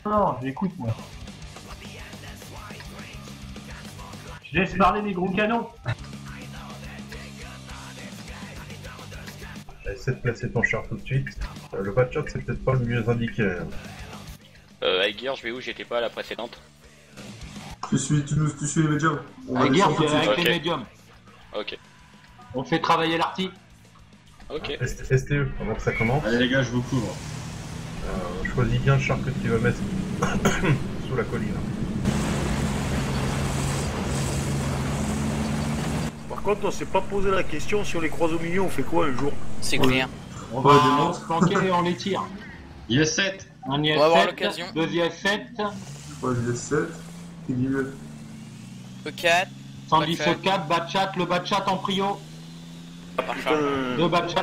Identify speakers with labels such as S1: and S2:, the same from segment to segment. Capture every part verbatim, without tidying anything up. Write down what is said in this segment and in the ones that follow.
S1: Non, j'écoute moi. Je laisse parler les gros canons.
S2: Essaie de placer ton char tout de suite. Euh, le backup c'est peut-être pas le mieux indiqué.
S3: Euh, Aegir, je vais où? J'étais pas à la précédente.
S4: Tu suis, tu nous, tu suis les médiums.
S1: Aegir, c'est avec
S3: Ok.
S1: les médiums.
S3: Ok.
S1: On fait travailler l'arty.
S3: Ok.
S2: S T E, avant que ça commence.
S5: Allez les gars, je vous couvre.
S2: Euh, choisis bien le char que tu vas mettre sous la colline.
S6: Par contre, on s'est pas posé la question si on les croise au milieu, on fait quoi un jour?
S3: C'est clair.
S1: On
S4: Ouais,
S1: va
S4: démonte.
S1: se planquer et on les tire.
S5: I S sept.
S1: Un I
S3: On va avoir
S1: S sept,
S3: l'occasion.
S1: deux I S sept,
S4: Ouais, j'ai sept. Et guillemets.
S3: E quatre.
S1: cent dix E quatre, Batchat, le Batchat en prio.
S6: Putain,
S1: Deux Batchat.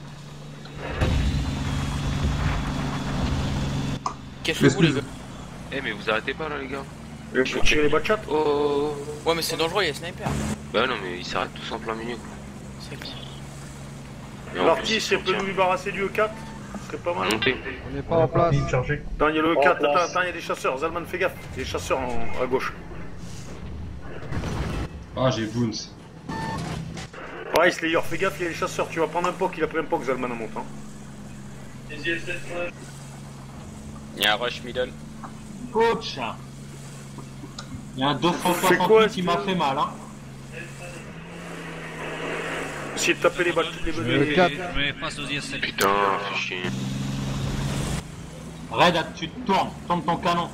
S3: Qu'est-ce que vous les gars?
S7: Eh mais vous arrêtez pas là les gars.
S6: je vais tirer les bachats.
S7: Oh.
S3: Ouais mais c'est dangereux, il y a sniper.
S7: Bah non mais ils s'arrêtent tous en plein milieu quoi.
S3: C'est clair.
S7: Et en
S6: L'arty,
S7: plus,
S6: si elle
S7: ils
S6: peut
S7: sont
S6: nous débarrasser du E quatre, ce serait pas mal.
S7: montés.
S8: On n'est pas en place.
S2: Ligne chargée.
S6: Attends, il y a le E quatre, attends, attends, il y a des chasseurs. Zalman, fais gaffe. Il y a des chasseurs en- à gauche.
S5: Ah, j'ai Boons.
S6: Pareil, Slayer, fais gaffe, il y a des chasseurs. Tu vas prendre un poke, il a pris un poke, Zalman en montant.
S3: Il y a un rush middle.
S1: Coach. Il y a un deux cent
S6: C'est quoi,
S1: soixante-huit qui m'a
S6: c'est-
S1: fait mal. Hein.
S6: Essayez de taper les bachats. Les
S8: Le
S6: les-
S8: quatre.
S9: Mais face aux I S sept.
S7: Putain, fais chier.
S1: Red, tu te tournes, tourne ton canon.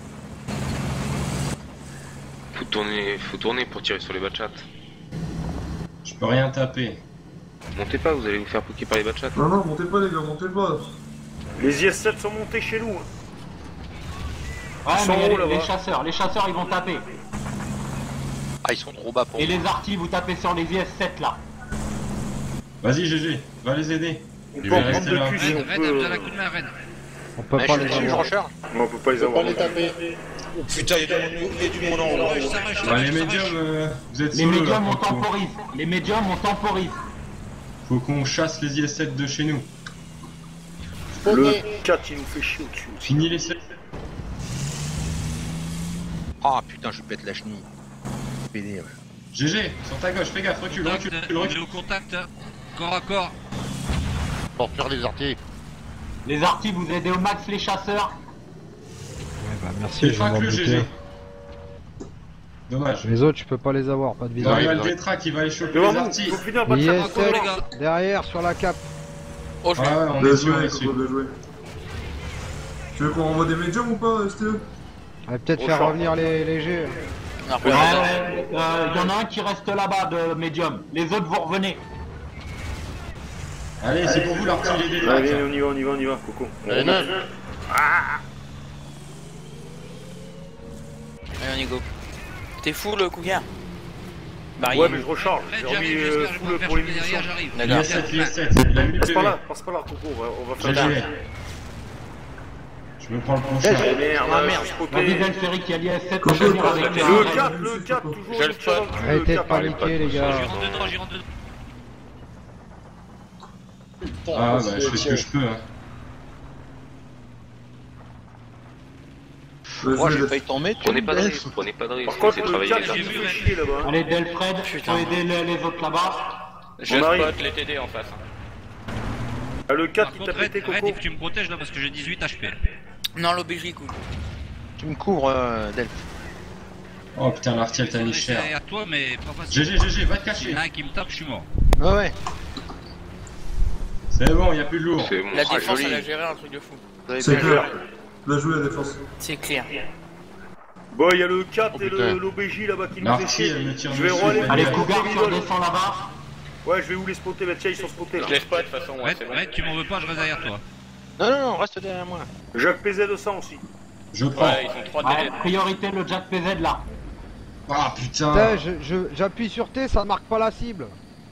S7: Faut tourner, faut tourner pour tirer sur les bachats.
S5: Je peux rien taper.
S7: Montez pas, vous allez vous faire poker par les bachats.
S4: Non, non, montez pas les gars, montez pas.
S6: Les I S sept sont montés chez nous. hein.
S1: Ouais,
S6: Ils
S1: mais
S6: sont
S1: il y a
S6: où,
S1: les,
S6: là-bas
S1: les chasseurs, les chasseurs ils vont taper.
S3: Ah ils sont trop bas pour
S1: Et les artis, vous tapez sur les I S sept là.
S5: Vas-y, G G, va les aider.
S6: On
S5: Il
S6: peut
S5: va
S6: en prendre
S5: rester
S6: deux
S5: là.
S6: plus si
S9: Red,
S6: on
S9: Red,
S6: peut.
S9: besoin d'un coup de main, Red.
S8: On peut pas les avoir.
S6: Non, on peut pas les avoir.
S10: Putain, il y a du monde- il y a du monde en haut.
S9: Rush, ça rush, ça
S5: Bah,
S9: rush,
S5: les
S9: ça
S5: médiums,
S9: rush.
S5: euh, vous êtes
S1: Les
S5: solo là.
S1: médiums on
S5: faut-
S1: temporise. Les médiums on temporise.
S5: Faut qu'on chasse les I S sept de chez nous.
S6: Le quatre, il nous fait chier au-dessus.
S5: Fini les sept.
S10: Ah putain, je pète la chenille. Pédé, ouais.
S5: G G, sur ta gauche, fais gaffe, recule,
S9: Contact,
S5: recule, recule,
S9: on est
S5: recule.
S9: au contact. Corps à corps.
S10: Pour faire les artilleries.
S1: Les artis, vous aidez au max les chasseurs.
S8: Ouais, bah merci,
S5: C'est
S8: je vais m'en
S5: le G G.
S8: buter.
S5: Dommage.
S8: Les autres, tu peux pas les avoir, pas de
S5: Il y a
S8: visage.
S5: le Détra qui va aller choper
S6: Devant
S5: les
S6: nous,
S5: artis.
S6: faut finir
S8: Les
S6: bachats.
S8: I S
S6: encore
S8: sept,
S9: les gars.
S8: derrière, sur la cape.
S3: Oh je
S5: Ouais,
S3: vais.
S5: ouais, on
S4: Bien
S5: est sûr, on
S4: joué,
S5: est sûr.
S4: Coco, bien joué. Tu veux qu'on renvoie des médiums ou pas, S T E?
S8: On va peut-être
S6: Au
S8: faire
S6: champ.
S8: revenir les légers.
S3: Non,
S1: Ouais,
S3: pas
S1: euh, y en a un qui reste là-bas de médium. Les autres vous revenez.
S5: Allez, c'est pour vous l'artillerie des
S6: Allez,
S5: Détra.
S6: on y va, on y va, on y va, Coco.
S10: Allez, neuf.
S3: Allez on y go. T'es fou le cougar? Bah
S6: Ouais, mais je recharge.
S9: Red,
S6: J'ai remis
S9: j'arrive,
S6: euh,
S9: j'espère, je
S6: full
S9: vais pas
S6: pour les
S9: faire
S6: munitions.
S9: derrière, j'arrive.
S5: I
S3: D'accord.
S5: S sept, I S sept, il a mille
S6: Passe
S5: P
S6: par
S5: V.
S6: là, passe par là, Coco, on va, on va faire
S5: G G.
S6: ça.
S5: Je me prends le prochain.
S6: Eh merde,
S10: Ah, merde.
S6: spoté.
S1: Vas-y Delphéric, il y a l'I S sept,
S4: Coco,
S1: on va venir
S4: toi,
S1: avec
S4: t'as-
S1: euh,
S6: Le
S1: Red.
S6: quatre, le quatre, toujours
S3: Je le
S6: le tir dans le cul,
S8: Arrêtez
S6: le
S8: de
S6: quatre.
S8: paniquer, les
S9: J'y
S8: gars.
S9: rentre dedans, j'y rentre dedans.
S5: Ah, bah, je fais ce que je peux, hein.
S4: Bien
S10: Moi,
S4: joué,
S10: j'ai
S4: les-
S10: failli t'en mettre.
S7: Prenez
S10: une
S7: pas de
S10: belle.
S7: risque, prenez pas de risque.
S6: Par contre,
S7: Laissez
S6: le
S7: travailler
S6: quatre,
S7: les
S6: il
S7: artis.
S6: nous fait chier là-bas.
S1: Allez Delfred,
S3: Putain.
S1: faut aider les, les autres là-bas.
S3: Je
S6: On arrive.
S3: spot les T D en face.
S6: Ah, le quatre,
S9: Par
S6: il
S9: contre,
S6: t'a
S9: Red,
S6: pété,
S9: Red,
S6: Coco.
S9: il faut que tu me protèges là parce que j'ai dix-huit H P.
S3: Non l'O B J cool.
S10: Tu me couvres, euh, Delph.
S5: Oh putain, l'artillerie t'a mis cher.
S9: C'est à toi, mais pas
S5: G
S9: facile.
S5: G, G G, va te
S9: S'il
S5: cacher.
S9: y en a un qui me tape, je suis mort.
S10: Ouais, ouais.
S5: C'est bon, y'a plus de lourd.
S7: C'est bon.
S3: La
S7: Ah,
S3: défense
S7: joli.
S3: elle a géré un truc de fou.
S10: Vous avez
S4: C'est
S10: bien
S4: clair.
S10: joué.
S4: Bien joué la défense.
S3: C'est clair.
S6: Bon, il y a le quatre
S10: Oh,
S6: et
S10: putain.
S6: le- l'O B J là-bas qui nous fait
S5: L'artillerie,
S6: chier.
S5: elle me tire
S6: Je vais
S5: dessus.
S6: rouler.
S5: elle
S1: Allez
S5: me-
S1: Cougar, tu redescends là-bas.
S6: Ouais, je vais où les spotter, bah tiens, ils sont spotés là.
S3: Je laisse pas de toute façon, ouais
S9: Red,
S3: c'est bon.
S9: Red, tu m'en veux pas, je reste derrière toi.
S10: Non, non, non, reste derrière moi.
S6: Jacques P Z cent aussi.
S5: Je prends.
S3: Ouais ils sont trois T
S1: Ouais,
S3: D.
S1: priorité le Jack P Z là.
S5: Ah
S8: Putain,
S5: putain.
S8: je- je- j'appuie sur T, ça marque pas la cible.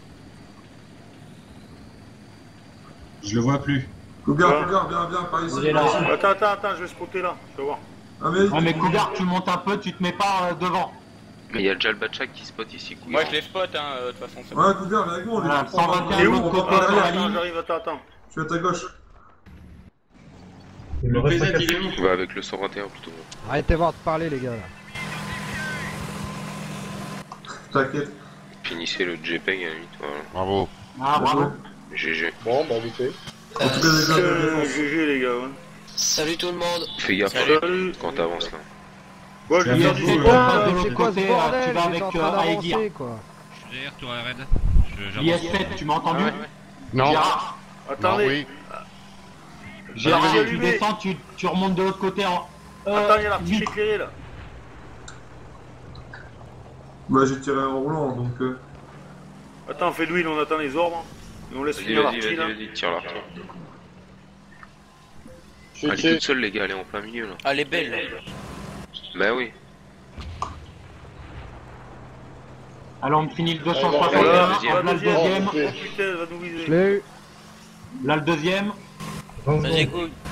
S5: Je le vois plus.
S4: Cougar,
S6: Ouais.
S4: Cougar, viens, viens, par ici.
S1: Il est
S4: par
S1: là.
S4: ici.
S6: Attends, attends, attends, je vais spotter là. Tu vas voir.
S4: Ah, mais.
S1: Ouais mais Cougar, tu montes un peu, tu te mets pas euh, devant.
S7: Mais il y a déjà le Batchak qui spot ici. Cougar.
S3: Moi je les spot hein, euh, de toute façon c'est bon.
S4: Ouais, Cougar, viens avec moi, on
S1: Voilà,
S4: est
S1: cent vingt et un
S6: Et où
S4: on va
S1: côté
S4: par
S1: de la
S4: derrière.
S6: Attends,
S1: ligne.
S6: j'arrive, attends, attends.
S4: Je suis à ta gauche.
S2: Il me
S5: Le
S2: reste un
S5: P Z, il est
S2: café.
S5: où?
S7: Va avec le cent vingt et un plutôt.
S8: Arrêtez voir de parler, les gars. Là.
S4: T'inquiète.
S7: Finissez le JPEG à la limite, voilà.
S10: Bravo.
S6: Ah, bravo.
S7: G G.
S11: Bon, bah vite fait.
S4: En tout cas, les gars, de
S6: Euh,
S4: défense.
S6: G G les gars, ouais.
S3: Salut tout le monde.
S7: Fais gaffe
S6: Salut.
S7: quand t'avances là.
S6: Bon, je vais
S2: Yes,
S6: faire du
S2: yes,
S6: sport,
S2: yes.
S6: là.
S8: Mais c'est quoi ce bordel?
S11: tu vas
S8: J'étais
S11: avec,
S8: en
S11: euh,
S8: train
S11: Aegir.
S8: d'avancer, quoi.
S9: Je suis derrière toi, Red. Je- j'avance.
S11: I S sept, tu m'as entendu?
S10: Non.
S11: Gérard,
S6: Attendez.
S10: oui.
S11: Gérard,
S6: Vas-y,
S11: tu
S6: allumez.
S11: descends, tu, tu remontes de l'autre côté en. Euh,
S6: Attends, il y a l'article
S11: vite.
S6: éclairé là.
S4: Bah, j'ai tiré en roulant, donc. Euh...
S6: Attends, fais Louis, on attend les ordres. Et on laisse
S7: Vas-y,
S6: finir
S7: vas-y,
S6: l'article
S7: vas-y,
S6: là.
S7: vas-y, tire l'artille.
S11: Je suis
S7: Elle est
S11: dessus.
S7: toute seule, les gars, elle est en plein milieu là.
S3: Ah, elle est belle.
S7: Bah oui.
S11: Alors, on finit le deux cent
S6: Voilà,
S11: soixante et un.
S7: Voilà,
S11: Là,
S7: deuxième.
S11: le deuxième.
S6: Oh putain, elle va nous
S8: Je
S6: viser.
S8: l'ai eu.
S11: Là, le deuxième.
S2: vingt
S3: Vas-y,
S2: secondes.
S3: go.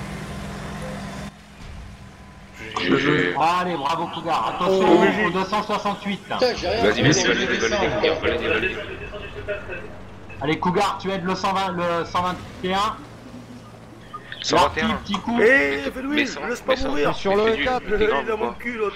S7: G G.
S11: Allez, bravo Cougar.
S6: Oh,
S11: Attention
S6: oui.
S11: au deux cent soixante-huit. là.
S7: Vas-y, vas-y, valide, valide, valide, valide, valide.
S11: Allez, Cougar, tu aides le cent vingt, le cent vingt et un.
S7: cent vingt et un.
S11: Petit, petit coup.
S6: Eh, fais
S7: Mais
S6: Louis,
S7: sans-
S6: laisse pas
S7: mais sans-
S6: mourir.
S8: Sur
S7: mais
S8: le
S7: fais du-
S8: quatre,
S7: mais t'es
S6: Il
S7: grave
S6: a
S7: ou
S6: mon
S7: quoi?
S6: cul l'autre.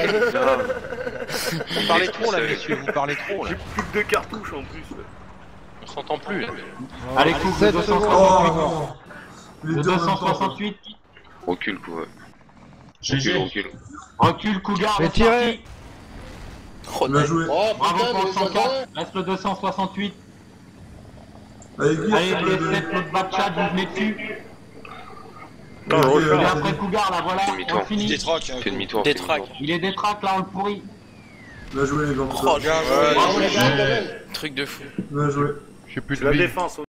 S10: Vous parlez trop là, messieurs, vous parlez trop là.
S6: J'ai plus que deux cartouches en plus.
S10: On s'entend plus là.
S11: Allez, coupe le
S8: sept
S11: deux cent
S8: secondes.
S11: soixante-huit.
S4: Oh, non. Les
S11: Le
S4: deux en
S11: deux
S4: même
S11: cent
S4: temps.
S11: soixante-huit.
S7: Recule, quoi.
S5: G
S7: Recule,
S5: G.
S7: recule.
S11: Recule, Cougar.
S8: J'ai
S11: reste
S8: tiré.
S11: parti.
S4: Bien joué.
S11: Bravo pour le cent quatre. Reste le deux cent soixante-huit.
S4: Allez, Guy,
S11: Allez,
S4: sur le
S11: les
S4: deux.
S11: sept, l'autre bas de chat, vous venez dessus.
S6: Attends, je
S4: Ok,
S6: refais.
S11: Il est
S4: alors,
S11: après Cougar, là, voilà.
S7: Demi-tour.
S11: On finit.
S7: Fais demi-tour,
S3: Des
S7: fais
S3: tracks.
S7: demi-tour.
S11: Il est des tracks, là, on le pourrit.
S4: Bien joué, les gars.
S3: Oh,
S4: Bien
S3: je-
S11: Bravo, les gars.
S3: truc de fou.
S4: joué.
S8: J'ai plus
S6: C'est
S8: de
S6: la
S8: vie.
S6: défense.